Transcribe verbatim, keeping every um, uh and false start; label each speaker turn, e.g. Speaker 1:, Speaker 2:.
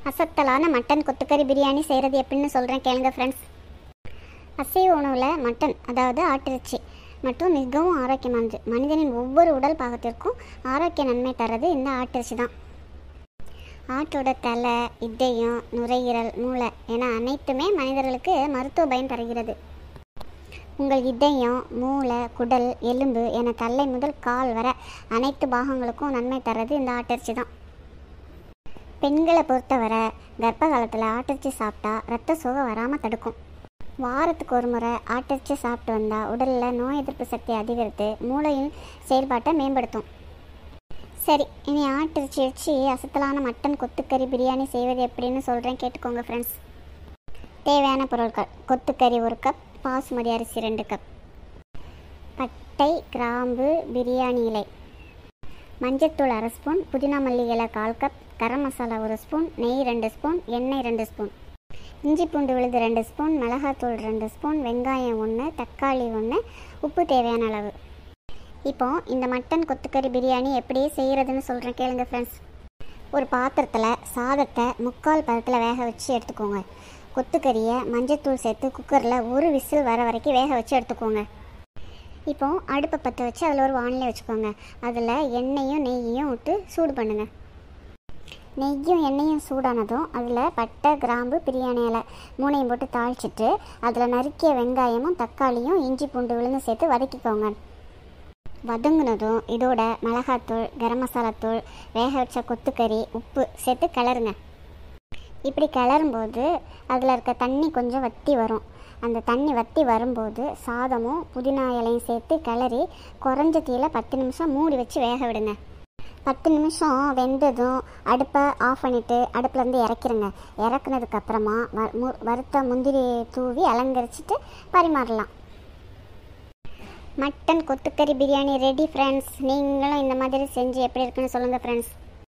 Speaker 1: அசத்தலான மட்டன் கொத்துக்கறி பிரியாணி செய்கிறது எப்படின்னு சொல்கிறேன் கேளுங்க ஃப்ரெண்ட்ஸ். அசைவ உணவில் மட்டன் அதாவது ஆட்டிறைச்சி மற்றும் மிகவும் ஆரோக்கியமானது. மனிதனின் ஒவ்வொரு உடல் பாகத்திற்கும் ஆரோக்கிய நன்மை தர்றது இந்த ஆட்டிறைச்சி தான். ஆட்டோட தலை, இதயம், நுரையீரல், மூளை என அனைத்துமே மனிதர்களுக்கு மருத்துவ பயன் தருகிறது. உங்கள் இதயம், மூளை, குடல், எலும்பு என தலை முதல் கால் வர அனைத்து பாகங்களுக்கும் நன்மை தர்றது இந்த ஆட்டிறைச்சி தான். பெண்களை பொறுத்தவரை கர்ப்ப காலத்தில் ஆட்டிறைச்சி சாப்பிட்டா ரத்த சோகை வராமல் தடுக்கும். வாரத்துக்கு ஒரு முறை ஆட்டிறைச்சி சாப்பிட்டு வந்தால் உடலில் நோய் எதிர்ப்பு சக்தி அதிகரித்து மூளையின் செயல்பாட்டை மேம்படுத்தும். சரி, இனி ஆட்டிறைச்சி வச்சு அசத்தலான மட்டன் கொத்துக்கறி பிரியாணி செய்வது எப்படின்னு சொல்கிறேன் கேட்டுக்கோங்க ஃப்ரெண்ட்ஸ். தேவையான பொருட்கள்: கொத்துக்கறி ஒரு கப், பாசுமதி அரிசி ரெண்டு கப், பட்டை, கிராம்பு, பிரியாணி இலை, மஞ்சத்தூள் அரை ஸ்பூன், புதினா மல்லி இலை கால் கப், கரம் மசாலா ஒரு ஸ்பூன், நெய் ரெண்டு ஸ்பூன், எண்ணெய் ரெண்டு ஸ்பூன், இஞ்சி பூண்டு விழுது ரெண்டு ஸ்பூன், மிளகாத்தூள் ரெண்டு ஸ்பூன், வெங்காயம் ஒன்று, தக்காளி ஒன்று, உப்பு தேவையான அளவு. இப்போ இந்த மட்டன் கொத்துக்கறி பிரியாணி எப்படி செய்கிறதுன்னு சொல்கிறேன் கேளுங்க ஃப்ரெண்ட்ஸ். ஒரு பாத்திரத்தில் சாதத்தை முக்கால் பதத்தில் வேக வச்சு எடுத்துக்கோங்க. கொத்துக்கறியை மஞ்சத்தூள் சேர்த்து குக்கரில் ஒரு விசில் வர வரைக்கும் வேக வச்சு எடுத்துக்கோங்க. இப்போ அடுப்பை பற்ற வச்சு அதில் ஒரு வானிலை வச்சுக்கோங்க. அதில் எண்ணெயும் நெய்யையும் விட்டு சூடு பண்ணுங்கள். நெய்யும் எண்ணெயும் சூடானதும் அதில் பட்டை, கிராம்பு, பிரியாணி இலை மூணையும் போட்டு தாளிச்சிட்டு அதில் நறுக்கிய வெங்காயமும் தக்காளியும் இஞ்சி பூண்டு விழுந்து சேர்த்து வதக்கிக்கோங்க. வதங்கினதும் இதோட மிளகாத்தூள், கரம் மசாலாத்தூள், வேக வச்ச கொத்துக்கறி, உப்பு சேர்த்து கிளறுங்க. இப்படி கிளறும்போது அதில் இருக்க தண்ணி கொஞ்சம் வற்றி வரும். அந்த தண்ணி வற்றி வரும்போது சாதமும் புதினா இலையும் சேர்த்து கிளறி குறைஞ்ச தீயில் பத்து நிமிஷம் மூடி வச்சு வேக விடுங்க. பத்து நிமிஷம் வெந்ததும் அடுப்பை ஆஃப் பண்ணிவிட்டு அடுப்புலேருந்து இறக்கிடுங்க. இறக்குனதுக்கப்புறமா வ மு வறுத்த முந்திரி தூவி அலங்கரிச்சிட்டு பரிமாறலாம். மட்டன் கொத்துக்கறி பிரியாணி ரெடி ஃப்ரெண்ட்ஸ். நீங்களும் இந்த மாதிரி செஞ்சு எப்படி இருக்குன்னு சொல்லுங்கள் ஃப்ரெண்ட்ஸ்.